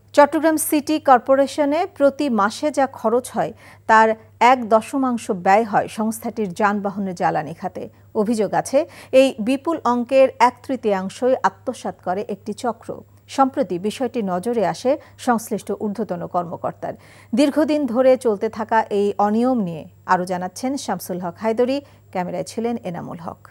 Chittagong city কর্পোরেশনে প্রতি মাসে যা খরচ হয় তার 1/10 ব্যয় হয় সংস্থাটির যানবাহনের জ্বালানি খাতে। অভিযোগ আছে এই বিপুল অঙ্কের 1/3 আত্মসাৎ করে একটি চক্র। সম্প্রতি বিষয়টি নজরে আসে সংশ্লিষ্ট ঊর্ধ্বতন কর্মকর্তার। দীর্ঘদিন ধরে চলতে থাকা এই অনিয়ম নিয়ে আরও জানাচ্ছেন শামসুল হক হায়দরি, ক্যামেরায় ছিলেন এনামুল হক।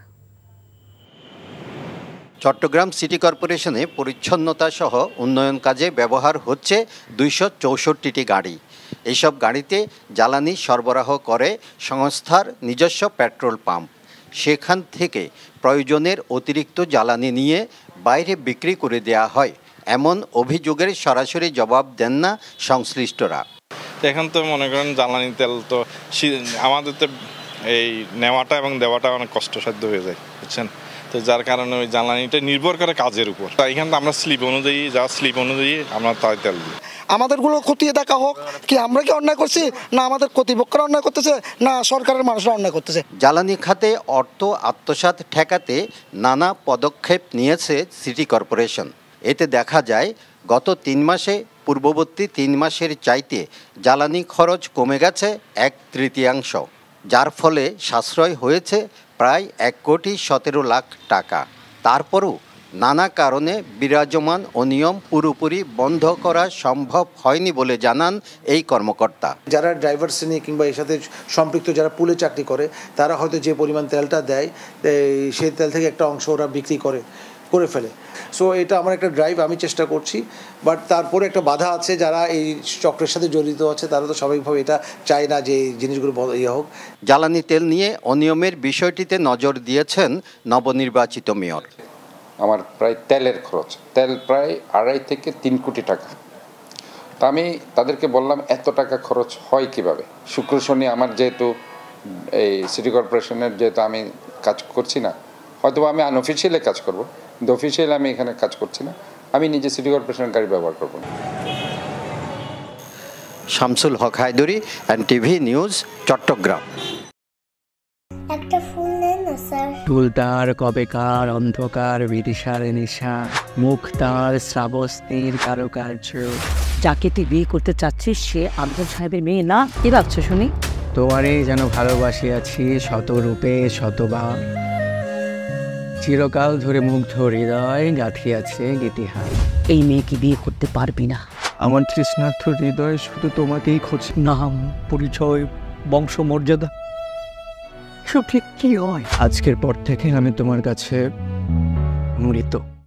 চট্টগ্রাম সিটি কর্পোরেশনে পরিচ্ছন্নতা সহ উন্নয়ন কাজে ব্যবহার হচ্ছে 264টি গাড়ি। এইসব গাড়িতে জ্বালানি সরবরাহ করে সংস্থার নিজস্ব পেট্রোল পাম্প। সেখান থেকে প্রয়োজনের অতিরিক্ত জ্বালানি নিয়ে বাইরে বিক্রি করে দেয়া হয়, এমন অভিযোগের সরাসরি জবাব দেন না সংশ্লিষ্টরা। এখন তো মনে করেন জ্বালানি তেল তো আমাদের তো এই নেওয়াটা এবং দেওয়াটা অনেক কষ্টসাধ্য হয়ে যায়, বুঝছেন। তো যার কারণে ওই জ্বালানিটা নির্ভর করে কাজের উপর। এখানে আমরা স্লিপ অনুযায়ী আমরা তাই তেল দিই। আমাদেরগুলো খতিয়ে দেখা হোক, কি আমরা কি অন্যায় করছি, না আমাদের কর্তৃপক্ষরা অন্যায় করতেছে, না সরকারের মানুষরা অন্যায় করতেছে। জ্বালানি খাতে অর্থ আত্মসাৎ ঠেকাতে নানা পদক্ষেপ নিয়েছে সিটি কর্পোরেশন। এতে দেখা যায় গত 3 মাসে পূর্ববর্তী 3 মাসের চাইতে জ্বালানি খরচ কমে গেছে 1/3, যার ফলে সাশ্রয় হয়েছে প্রায় 1,17,00,000 টাকা। তারপরও নানা কারণে বিরাজমান অনিয়ম পুরোপুরি বন্ধ করা সম্ভব হয়নি বলে জানান এই কর্মকর্তা। যারা ড্রাইভার শ্রেণী কিংবা এর সাথে সম্পৃক্ত যারা পুলে চাকরি করে, তারা হয়তো যে পরিমাণ তেলটা দেয় সেই তেল থেকে একটা অংশ ওরা বিক্রি করে ফেলে। সো এটা আমার একটা ড্রাইভ, আমি চেষ্টা করছি, বাট তারপরে একটা বাধা আছে। যারা এই চক্রের সাথে জড়িত আছে তারা তো স্বাভাবিকভাবে এটা চায় না যে এই জিনিসগুলো হোক। জ্বালানি তেল নিয়ে অনিয়মের বিষয়টিতে নজর দিয়েছেন নবনির্বাচিত মেয়র। আমার প্রায় তেলের খরচ, তেল প্রায় 2.5 থেকে 3 কোটি টাকা। তা আমি তাদেরকে বললাম এত টাকা খরচ হয় কিভাবে। শুক্র শনি আমার যেহেতু এই সিটি কর্পোরেশনের যেহেতু আমি কাজ করছি না, হয়তো আমি আনঅফিসিয়ালি কাজ করব, কিন্তু অফিসিয়ালি আমি এখানে কাজ করছি না, আমি নিজে সিটি কর্পোরেশনের গাড়ি ব্যবহার করব না। Shamsul Haque Haidari, NTV news, Chattogram. চুল তার কবেকার অন্ধকার বিদিশার নিশা, মুখ তার শ্রাবস্তির কারুকার্য। যাকে তুই বিয়ে করতে চাচ্ছিস সে আফজাল সাহেবের মেয়ে না? কি ভাবছো শুনি? তোমারই যেন ভালোবাসিয়াছি শত রূপে শতবার, চিরকাল ধরে মুগ্ধ হৃদয় গাঁথিয়াছে গীতিহার। এই মেয়েকে বিয়ে করতে পারবি না। আমার তৃষ্ণার্থ হৃদয় শুধু তোমাকেই খোঁজে। নাম, পরিচয়, বংশমর্যাদা সব ঠিক কি হয়? আজকের পর থেকে আমি তোমার কাছে মৃত।